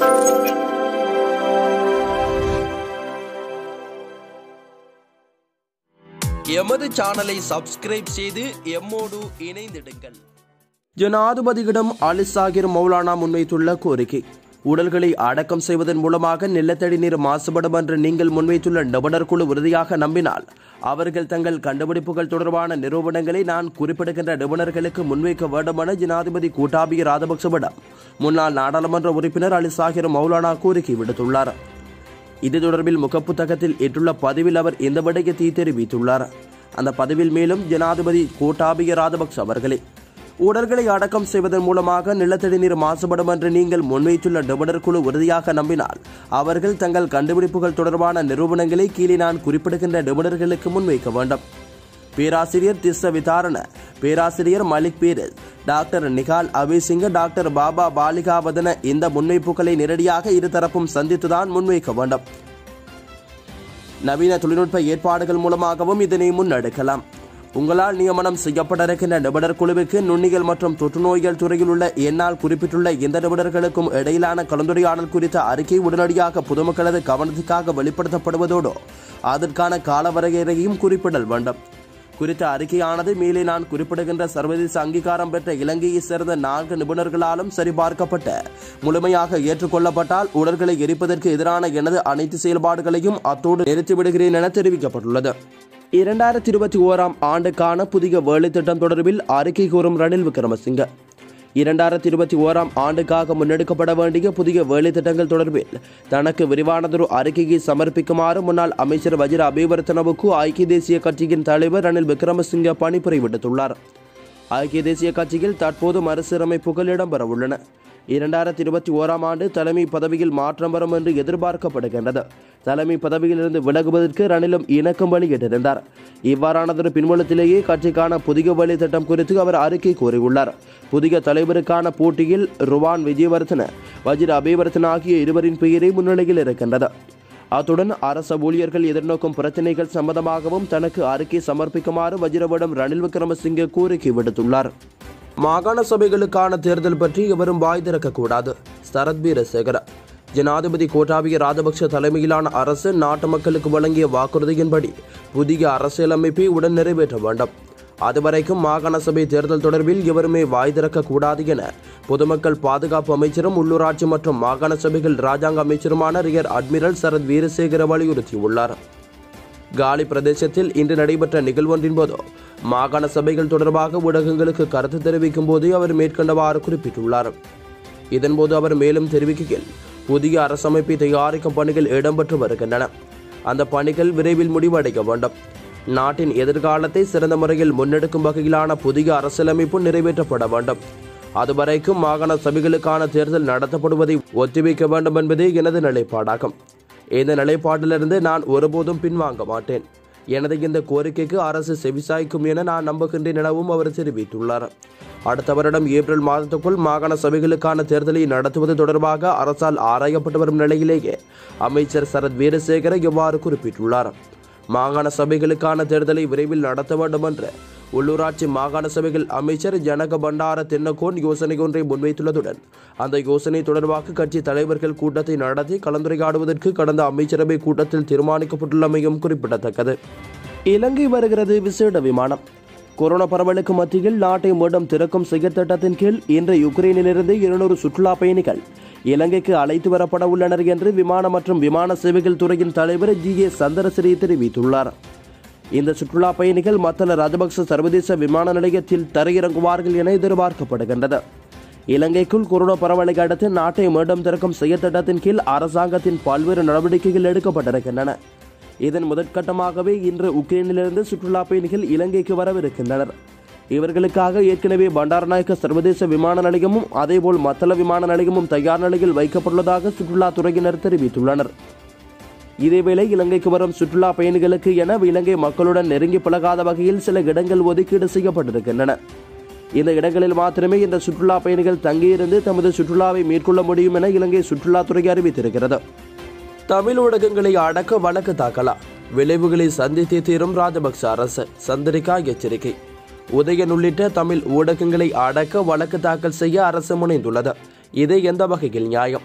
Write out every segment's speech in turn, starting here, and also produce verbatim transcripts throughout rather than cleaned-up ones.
எமது சேனலை சப்ஸ்கிரைப் செய்து எம்மோடு இணைந்திடுங்கள். ஜனாதிபதியிடம் அலி சாகிர் மௌலானா முன்வைத்துள்ள கோரிக்கை. உடல்களை அடக்கம் செய்வதன் மூலமாக நிலத்தடி நீர் மாசுபடும் என்று நீங்கள் முன்வைத்துள்ள நிபுணர் குழு உறுதியாக நம்பினால் அவர்கள் தங்கள் கண்டுபிடிப்புகள் தொடர்பான நிரூபணங்களை நான் குறிப்பிடுகின்ற நிபுணர்களுக்கு முன்வைக்க வேண்டும் என ஜனாதிபதி கோட்டாபய ராஜபக்சவிடம் முன்னாள் நாடாளுமன்ற உறுப்பினர் அலி சாகிர் மௌலானா கோரிக்கை விடுத்துள்ளார். இது தொடர்பில் முகப்புத்தகத்தில் இட்டுள்ள பதிவில் அவர் இந்த விடயத்தை தெரிவித்துள்ளார். அந்த பதிவில் மேலும் ஜனாதிபதி கோட்டாபய ராஜபக்ச அவர்களே, உடல்களை அடக்கம் செய்வதன் மூலமாக நிலத்தடி நீர் மாசுபடும் என்று நீங்கள் முன்வைத்துள்ள நிபுணர் குழு உறுதியாக நம்பினால் அவர்கள் தங்கள் கண்டுபிடிப்புகள் தொடர்பான நிரூபணங்களை கீழே நான் குறிப்பிடுகின்ற நிபுணர்களுக்கு முன்வைக்க வேண்டும். பேராசிரியர் திஸ்ஸ விதாரண, பேராசிரியர் மலிக் பீரஸ், டாக்டர் நிகால் அபிசிங்க, டாக்டர் பாபா பாலிகாவதன இந்த முன்வைப்புகளை நேரடியாக இருதரப்பும் சந்தித்துதான் முன்வைக்க வேண்டும். நவீன தொழில்நுட்ப ஏற்பாடுகள் மூலமாகவும் இதனை முன்னெடுக்கலாம். உங்களால் நியமனம் செய்யப்பட்டிருக்கின்ற நிபுணர் குழுவுக்கு நுண்ணியல் மற்றும் தொற்றுநோய்கள் துறையில் உள்ள என்னால் குறிப்பிட்டுள்ள இந்த நிபுணர்களுக்கும் இடையிலான கலந்துரையாடல் குறித்த அறிக்கை உடனடியாக பொதுமக்களது கவனத்துக்காக வெளிப்படுத்தப்படுவதோடு அதற்கான காலவரையறையையும் குறிப்பிடல் வேண்டும். குறித்த அறிக்கையானது மேலே நான் குறிப்பிடுகின்ற சர்வதேச அங்கீகாரம் பெற்ற இலங்கையை சேர்ந்த நான்கு நிபுணர்களாலும் சரிபார்க்கப்பட்ட முழுமையாக ஏற்றுக்கொள்ளப்பட்டால் உடல்களை எரிப்பதற்கு எதிரான எனது அனைத்து செயல்பாடுகளையும் அத்தோடு நிறுத்திவிடுகிறேன் என தெரிவிக்கப்பட்டுள்ளது. இரண்டாயிரத்தி இருபத்தி ஓராம் ஆண்டுக்கான புதிய வேலை திட்டம் தொடர்பில் அறிக்கை கூறும் ரணில் விக்ரமசிங்க. இரண்டாயிரத்தி இருபத்தி ஓராம் ஆண்டுக்காக முன்னெடுக்கப்பட வேண்டிய புதிய வேலை திட்டங்கள் தொடர்பில் தனக்கு விரிவானதொரு அறிக்கையை சமர்ப்பிக்குமாறு முன்னாள் அமைச்சர் வஜிர அபிவர்த்தனவுக்கு ஐக்கிய தேசிய கட்சியின் தலைவர் ரணில் விக்ரமசிங்க பணிப்புரை விடுத்துள்ளார். ஐக்கிய தேசிய கட்சியில் தற்போது மறுசீரமைப்புகள் இடம்பெறவுள்ளன. இரண்டாயிரத்தி இருபத்தி ஓராம் ஆண்டு தலைமை பதவியில் மாற்றம் வரும் என்று எதிர்பார்க்கப்படுகின்றது. தலைமை பதவியிலிருந்து விலகுவதற்கு ரணிலும் இணக்கம் வெளியிட்டிருந்தார். இவ்வாறானதொரு பின்வலத்திலேயே கட்சிக்கான புதிய வேலை திட்டம் குறித்து அவர் அறிக்கை கூறியுள்ளார். புதிய தலைவருக்கான போட்டியில் ருவான் விஜயவர்தன, வஜிர அபிவர்த்தன ஆகிய இருவரின் பெயரே முன்னிலையில் இருக்கின்றது. அத்துடன் அரச ஊழியர்கள் எதிர்நோக்கும் பிரச்சினைகள் சம்பந்தமாகவும் தனக்கு அறிக்கை சமர்ப்பிக்குமாறு வஜிரவிடம் ரணில் விக்ரமசிங்கே கோரிக்கை விடுத்துள்ளார். மாகாண சபைகளுக்கான தேர்தல் பற்றி எவரும் வாய் திறக்கக்கூடாது. சரத் வீரசேகர. ஜனாதிபதி கோட்டாபய ராஜபக்ஷ தலைமையிலான அரசு நாட்டு மக்களுக்கு வழங்கிய வாக்குறுதியின்படி புதிய அரசியலமைப்பை உடன் நிறைவேற்ற வேண்டும். அதுவரைக்கும் மாகாண சபை தேர்தல் தொடர்பில் எவருமே வாய் திறக்கக்கூடாது என பொதுமக்கள் பாதுகாப்பு அமைச்சரும் உள்ளூராட்சி மற்றும் மாகாண சபைகள் ராஜாங்க அமைச்சருமான ரியர் அட்மிரல் சரத் வீரசேகர வலியுறுத்தியுள்ளார். காலி பிரதேசத்தில் இன்று நடைபெற்ற நிகழ்வொன்றின் போது மாகாண சபைகள் தொடர்பாக ஊடகங்களுக்கு கருத்து தெரிவிக்கும் போது அவர் மேற்கண்டவாறு குறிப்பிட்டுள்ளார். இதன்போது அவர் மேலும் தெரிவிக்கையில், புதிய அரசமைப்பை தயாரிக்கும் பணிகள் இடம்பெற்று வருகின்றன. அந்த பணிகள் விரைவில் முடிவடைய வேண்டும். நாட்டின் எதிர்காலத்தை சிறந்த முறையில் முன்னெடுக்கும் வகையிலான புதிய அரசியலமைப்பு நிறைவேற்றப்பட வேண்டும். அதுவரைக்கும் மாகாண சபைகளுக்கான தேர்தல் நடத்தப்படுவதை ஒத்திவைக்க வேண்டும் என்பதே எனது நிலைப்பாடாகும். இந்த நிலைப்பாட்டிலிருந்து நான் ஒருபோதும் பின்வாங்க மாட்டேன். எனது இந்த கோரிக்கைக்கு அரசு செவிசாய்க்கும் என நான் நம்புகின்றேன் எனவும் அவர் தெரிவித்துள்ளார். அடுத்த வருடம் ஏப்ரல் மாதத்துக்குள் மாகாண சபைகளுக்கான தேர்தலை நடத்துவது தொடர்பாக அரசால் ஆராயப்பட்டு வரும் நிலையிலேயே அமைச்சர் சரத் வீரசேகர இவ்வாறு குறிப்பிட்டுள்ளார். மாகாண சபைகளுக்கான தேர்தலை விரைவில் நடத்த வேண்டும் என்று உள்ளூராட்சி மாகாண சபைகள் அமைச்சர் ஜனக பண்டார தென்னகோன் யோசனை ஒன்றை முன்வைத்துள்ளதுடன் அந்த யோசனை தொடர்பாக கட்சி தலைவர்கள் கூட்டத்தை நடத்தி கலந்துரையாடுவதற்கு கடந்த அமைச்சரவை கூட்டத்தில் தீர்மானிக்கப்பட்டுள்ளமையும் குறிப்பிடத்தக்கது. இலங்கை வருகிறது விசேட விமானம். கொரோனா பரவலுக்கு மத்தியில் நாட்டை மீண்டும் திறக்கும் செயற்திட்டத்தின் கீழ் இன்று யுக்ரைனிலிருந்து இருநூறு சுற்றுலா பயணிகள் இலங்கைக்கு அழைத்து வரப்பட உள்ளனர் என்று விமான மற்றும் விமான சேவைகள் துறையின் தலைவர் ஜி ஏ சந்திரசிறி தெரிவித்துள்ளார். இந்த சுற்றுலா பயணிகள் மத்தள ராஜபக்ச சர்வதேச விமான நிலையத்தில் தரையிறங்குவார்கள் என எதிர்பார்க்கப்படுகின்றது. இலங்கைக்குள் கொரோனா பரவலை அடுத்து நாட்டை மீண்டும் திறக்கும் செயற்திட்டத்தின் கீழ் அரசாங்கத்தின் பல்வேறு நடவடிக்கைகள் எடுக்கப்பட்டிருக்கின்றன. இதன் முதற்கட்டமாகவே இன்று உக்ரைனிலிருந்து சுற்றுலா பயணிகள் இலங்கைக்கு வரவிருக்கின்றனர். இவர்களுக்காக ஏற்கனவே பண்டாரநாயக்க சர்வதேச விமான நிலையமும் அதேபோல் மத்தள விமான நிலையமும் தயார் நிலையில் வைக்கப்பட்டுள்ளதாக சுற்றுலாத்துறையினர் தெரிவித்துள்ளனர். இதேவேளை இலங்கைக்கு வரும் சுற்றுலா பயணிகளுக்கு என இலங்கை மக்களுடன் நெருங்கி பழகாத வகையில் சில இடங்கள் ஒதுக்கீடு செய்யப்பட்டிருக்கின்றன. இந்த இடங்களில் மாத்திரமே இந்த சுற்றுலா பயணிகள் தங்கியிருந்து தமது சுற்றுலாவை மேற்கொள்ள முடியும் என இலங்கை சுற்றுலாத்துறை அறிவித்திருக்கிறது. தமிழ் ஊடகங்களை அடக்க வழக்கு தாக்கலா, விளைவுகளை சந்தித்தே தீரும் ராஜபக்ச அரசு, சந்திரிகா எச்சரிக்கை. உதயன் உள்ளிட்ட தமிழ் ஊடகங்களை அடக்க வழக்கு தாக்கல் செய்ய அரசு முனைந்துள்ளது. இது எந்த வகையில் நியாயம்?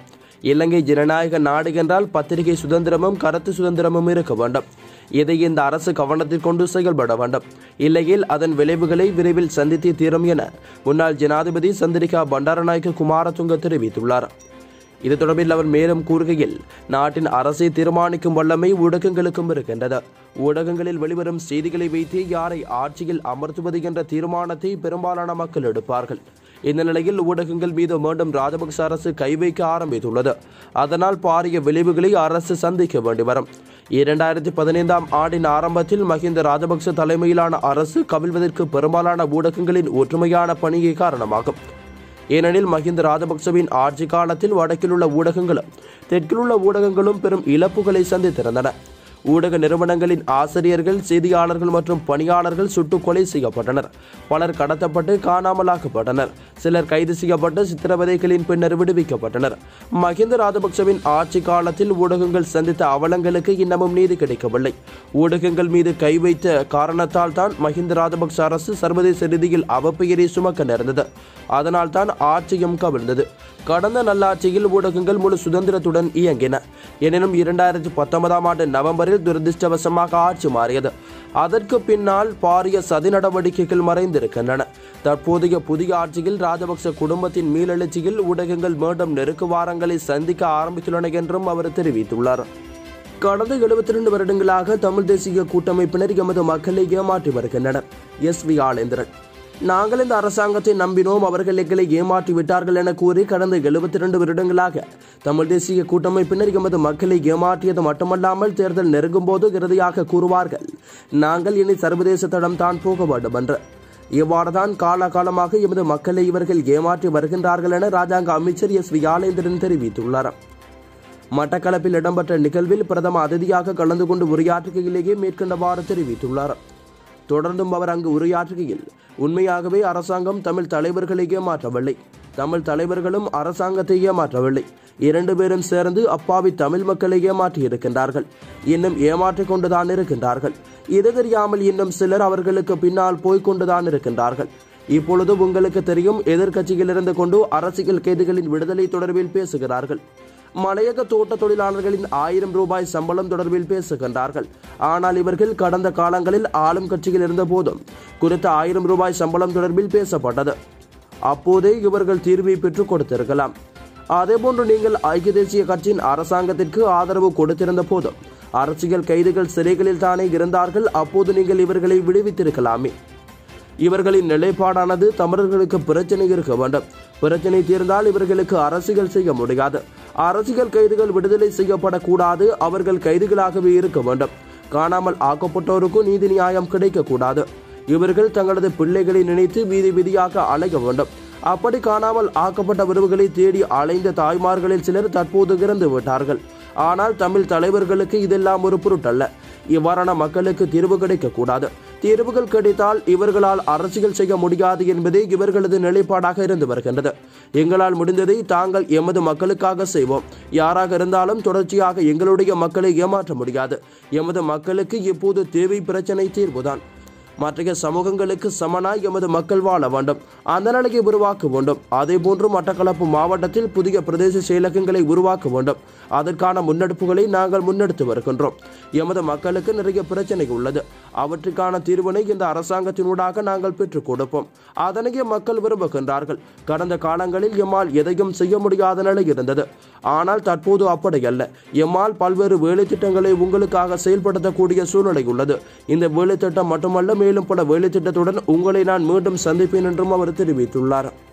இலங்கை ஜனநாயக நாடு என்றால் பத்திரிகை சுதந்திரமும் கருத்து சுதந்திரமும் இருக்க வேண்டும். இதை இந்த அரசு கவனத்தில் கொண்டு செயல்பட வேண்டும். இல்லையில் அதன் விளைவுகளை விரைவில் சந்தித்தே தீரும் என முன்னாள் ஜனாதிபதி சந்திரிகா பண்டாரநாயக்க குமாரதுங்க தெரிவித்துள்ளார். இது தொடர்பில் அவர் மேலும் கூறுகையில், நாட்டின் அரசை தீர்மானிக்கும் வல்லமை ஊடகங்களுக்கும் இருக்கின்றது. ஊடகங்களில் வெளிவரும் செய்திகளை வைத்து யாரை ஆட்சியில் அமர்த்துவது என்ற தீர்மானத்தை பெரும்பாலான மக்கள் எடுப்பார்கள். இந்த நிலையில் ஊடகங்கள் மீது மீண்டும் ராஜபக்ச அரசு கை வைக்க ஆரம்பித்துள்ளது. அதனால் பாரிய விளைவுகளை அரசு சந்திக்க வேண்டி வரும். இரண்டாயிரத்தி பதினைந்தாம் ஆண்டின் ஆரம்பத்தில் மஹிந்த ராஜபக்ச தலைமையிலான அரசு கவிழ்வதற்கு பெரும்பாலான ஊடகங்களின் ஒற்றுமையான பணியே காரணமாகும். ஏனெனில் மஹிந்த ராஜபக்சவின் ஆட்சி காலத்தில் வடக்கில் உள்ள ஊடகங்களும் தெற்கில் உள்ள ஊடகங்களும் பெரும் இழப்புகளை சந்தித்திருந்தன. ஊடக நிறுவனங்களின் ஆசிரியர்கள், செய்தியாளர்கள் மற்றும் பணியாளர்கள் சுட்டுக் கொலை செய்யப்பட்டனர். பலர் கடத்தப்பட்டு காணாமலாக்கப்பட்டனர். சிலர் கைது செய்யப்பட்டு சித்திரவதைகளின் பின்னர் விடுவிக்கப்பட்டனர். மஹிந்த ராஜபக்சவின் ஆட்சி காலத்தில் ஊடகங்கள் சந்தித்த அவலங்களுக்கு இன்னமும் நீதி கிடைக்கவில்லை. ஊடகங்கள் மீது கை வைத்த காரணத்தால் தான் மஹிந்த ராஜபக்ச அரசு சர்வதேச ரீதியில் அவப்பெயரை சுமக்க நேர்ந்தது. அதனால் தான் ஆட்சியும் கவிழ்ந்தது. கடந்த நல்லாட்சியில் ஊடகங்கள் முழு சுதந்திரத்துடன் இயங்கின. எனினும் இரண்டாயிரத்தி பத்தொன்பதாம் ஆண்டு நவம்பரில் துரதிருஷ்டவசமாக ஆட்சி மாறியது. அதற்கு பின்னால் பாரிய சதி நடவடிக்கைகள் மறைந்திருக்கின்றன. தற்போதைய புதிய ஆட்சியில் ராஜபக்ச குடும்பத்தின் மீளெழுச்சியில் ஊடகங்கள் மீண்டும் நெருக்குவாரங்களை சந்திக்க ஆரம்பித்துள்ளன என்றும் அவர் தெரிவித்துள்ளார். கடந்த எழுபத்தி இரண்டு வருடங்களாக தமிழ் தேசிய கூட்டமைப்பினர் எமது மக்களை ஏமாற்றி வருகின்றனர். S V Alendran. நாங்கள் இந்த அரசாங்கத்தை நம்பினோம், அவர்கள் எங்களை ஏமாற்றி விட்டார்கள் என கூறி கடந்த எழுபத்தி இரண்டு வருடங்களாக தமிழ் தேசிய கூட்டமைப்பினர் எமது மக்களை ஏமாற்றியது மட்டுமல்லாமல் தேர்தல் நெருங்கும் போது இறுதியாக கூறுவார்கள், நாங்கள் இனி சர்வதேச தடம் தான் போக வேண்டும் என்று. இவ்வாறுதான் காலகாலமாக எமது மக்களை இவர்கள் ஏமாற்றி வருகின்றார்கள் என ராஜாங்க அமைச்சர் எஸ் வி ஆலேந்திரன் தெரிவித்துள்ளார். மட்டக்களப்பில் இடம்பெற்ற நிகழ்வில் பிரதம அதிதியாக கலந்து கொண்டு உரையாற்றுகையிலேயே மேற்கண்டவாறு தெரிவித்துள்ளார். தொடர்ந்தும் அவர் அங்கு உரையாற்றுகையில், உண்மையாகவே அரசாங்கம் தமிழ் தலைவர்களை ஏமாற்றவில்லை, தமிழ் தலைவர்களும் அரசாங்கத்தை ஏமாற்றவில்லை, இரண்டு பேரும் சேர்ந்து அப்பாவி தமிழ் மக்களை ஏமாற்றி இருக்கின்றார்கள், இன்னும் ஏமாற்றிக் கொண்டுதான் இருக்கின்றார்கள். இது தெரியாமல் இன்னும் சிலர் அவர்களுக்கு பின்னால் போய்கொண்டுதான் இருக்கின்றார்கள். இப்பொழுது உங்களுக்கு தெரியும், எதிர்க்கட்சியில் இருந்து கொண்டு அரசியல் கைதிகளின் விடுதலை தொடர்பில் பேசுகிறார்கள். மலையக தோட்ட தொழிலாளர்களின் ஆயிரம் ரூபாய் சம்பளம் தொடர்பில் பேசுகின்றார்கள். ஆனால் இவர்கள் கடந்த காலங்களில் ஆளும் கட்சியில் இருந்த போதும் குறித்த ஆயிரம் ரூபாய் சம்பளம் தொடர்பில் பேசப்பட்டது. அப்போதே இவர்கள் தீர்வை பெற்றுக் கொடுத்திருக்கலாம். அதேபோன்று நீங்கள் ஐக்கிய தேசிய கட்சியின் அரசாங்கத்திற்கு ஆதரவு கொடுத்திருந்த போதும் அரசியல் கைதிகள் சிறைகளில் தானே இருந்தார்கள். அப்போது நீங்கள் இவர்களை விடுவித்திருக்கலாமே. இவர்களின் நிலைப்பாடானது தமிழர்களுக்கு பிரச்சனை இருக்க வேண்டும். பிரச்சனை தீர்ந்தால் இவர்களுக்கு அரசியல் செய்ய முடியாது. அரசியல் கைதிகள் விடுதலை செய்யப்படக்கூடாது. அவர்கள் கைதிகளாகவே இருக்க வேண்டும். காணாமல் ஆக்கப்பட்டோருக்கு நீதி நியாயம் கிடைக்கக்கூடாது. இவர்கள் தங்களது பிள்ளைகளை நினைத்து வீதி வீதியாக அலைய வேண்டும். அப்படி காணாமல் ஆக்கப்பட்ட உறவுகளை தேடி அலைந்த தாய்மார்களில் சிலர் தற்போது இறந்து விட்டார்கள். ஆனால் தமிழ் தலைவர்களுக்கு இதெல்லாம் ஒரு பொருட்டல்ல. இவ்வாறான மக்களுக்கு தீர்வு கிடைக்கக்கூடாது. தீர்வுகள் கிடைத்தால் இவர்களால் அரசியல் செய்ய முடியாது என்பதே இவர்களது நிலைப்பாடாக இருந்து வருகின்றது. எங்களால் முடிந்ததை தாங்கள் எமது மக்களுக்காக செய்வோம். யாராக இருந்தாலும் தொடர்ச்சியாக எங்களுடைய மக்களை ஏமாற்ற முடியாது. எமது மக்களுக்கு இப்போது தேவை பிரச்சனை தீர்வுதான். மற்ற சமூகங்களுக்கு சமனாய் எமது மக்கள் வாழ வேண்டும். அந்த நிலையை உருவாக்க வேண்டும். அதே போன்று மட்டக்களப்பு மாவட்டத்தில் புதிய பிரதேச செயலகங்களை உருவாக்க வேண்டும். அதற்கான முன்னெடுப்புகளை நாங்கள் முன்னெடுத்து வருகின்றோம். எமது மக்களுக்கு நிறைய பிரச்சனை உள்ளது. அவற்றுக்கான தீர்வினை இந்த அரசாங்கத்தினூடாக நாங்கள் பெற்றுக் கொடுப்போம். அதனையே மக்கள் விரும்புகின்றார்கள். கடந்த காலங்களில் எம்மால் எதையும் செய்ய முடியாத நிலை இருந்தது. ஆனால் தற்போது அப்படியல்ல. எம்மால் பல்வேறு வேலை திட்டங்களை உங்களுக்காக செயல்படுத்தக்கூடிய சூழ்நிலை உள்ளது. இந்த வேலை திட்டம் மட்டுமல்ல, மேலும் பல வேலை திட்டத்துடன் உங்களை நான் மீண்டும் சந்திப்பேன் என்றும் அவர் தெரிவித்துள்ளார்.